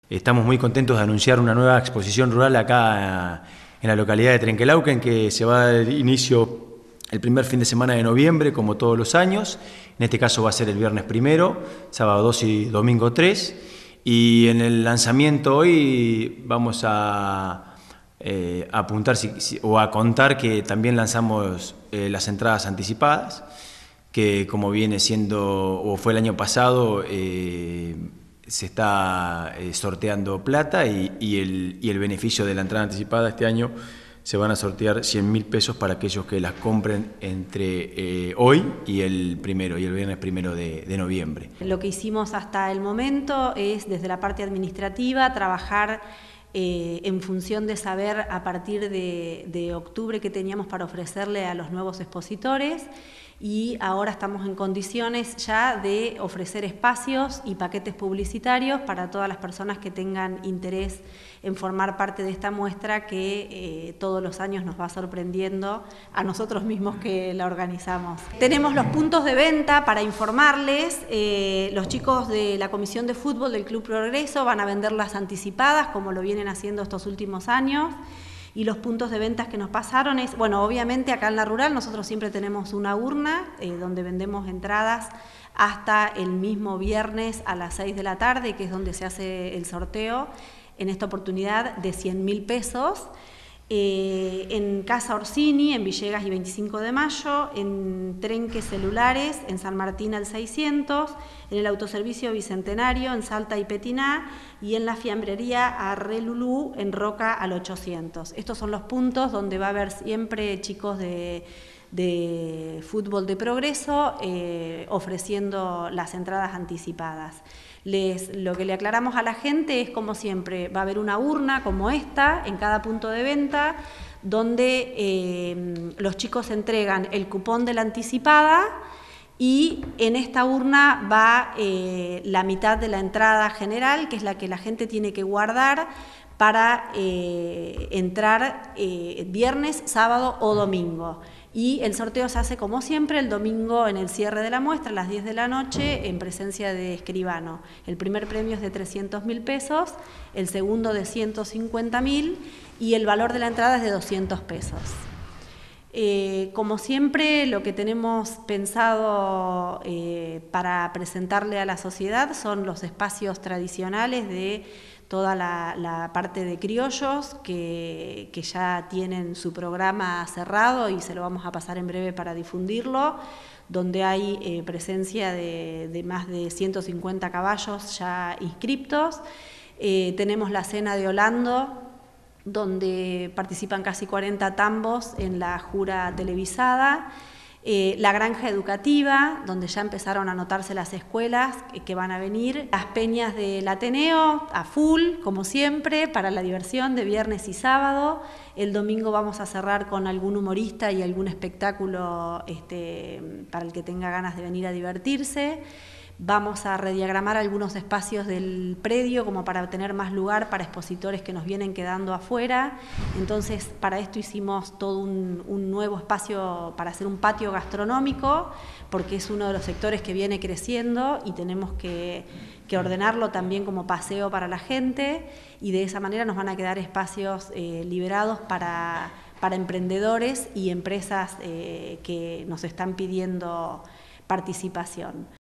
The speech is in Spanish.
Estamos muy contentos de anunciar una nueva exposición rural acá en la localidad de Trenquelauquen, que se va a dar inicio el primer fin de semana de noviembre, como todos los años. En este caso va a ser el viernes 1, sábado 2 y domingo 3. Y en el lanzamiento hoy vamos a apuntar o a contar que también lanzamos las entradas anticipadas, que como viene siendo, o fue el año pasado, se está sorteando plata y el beneficio de la entrada anticipada este año se van a sortear 100.000 pesos para aquellos que las compren entre hoy y el viernes 1 de noviembre. Lo que hicimos hasta el momento es, desde la parte administrativa, trabajar en función de saber a partir de octubre qué teníamos para ofrecerle a los nuevos expositores, y ahora estamos en condiciones ya de ofrecer espacios y paquetes publicitarios para todas las personas que tengan interés en formar parte de esta muestra que todos los años nos va sorprendiendo a nosotros mismos que la organizamos. Tenemos los puntos de venta para informarles. Los chicos de la Comisión de Fútbol del Club Progreso van a venderlas anticipadas, como lo vienen haciendo estos últimos años. Y los puntos de ventas que nos pasaron es, bueno, obviamente acá en la rural nosotros siempre tenemos una urna donde vendemos entradas hasta el mismo viernes a las 6 de la tarde, que es donde se hace el sorteo, en esta oportunidad de 100.000 pesos. En Casa Orsini, en Villegas y 25 de Mayo, en Trenque Celulares, en San Martín al 600, en el Autoservicio Bicentenario, en Salta y Petiná, y en la Fiambrería Arrelulú, en Roca al 800. Estos son los puntos donde va a haber siempre chicos de fútbol de Progreso ofreciendo las entradas anticipadas. Lo que le aclaramos a la gente es, como siempre, va a haber una urna como esta en cada punto de venta, donde los chicos entregan el cupón de la anticipada, y en esta urna va la mitad de la entrada general, que es la que la gente tiene que guardar para entrar viernes, sábado o domingo. Y el sorteo se hace como siempre el domingo en el cierre de la muestra, a las 10 de la noche, en presencia de escribano. El primer premio es de 300.000 pesos, el segundo de 150.000 y el valor de la entrada es de 200 pesos. Como siempre, lo que tenemos pensado para presentarle a la sociedad son los espacios tradicionales de toda la parte de criollos que ya tienen su programa cerrado y se lo vamos a pasar en breve para difundirlo, donde hay presencia de más de 150 caballos ya inscriptos. Tenemos la cena de Holando, donde participan casi 40 tambos en la jura televisada. La granja educativa, donde ya empezaron a anotarse las escuelas que van a venir. Las peñas del Ateneo, a full, como siempre, para la diversión de viernes y sábado. El domingo vamos a cerrar con algún humorista y algún espectáculo para el que tenga ganas de venir a divertirse. Vamos a rediagramar algunos espacios del predio como para tener más lugar para expositores que nos vienen quedando afuera. Entonces, para esto hicimos todo un nuevo espacio para hacer un patio gastronómico, porque es uno de los sectores que viene creciendo y tenemos que ordenarlo también como paseo para la gente, y de esa manera nos van a quedar espacios liberados para emprendedores y empresas que nos están pidiendo participación.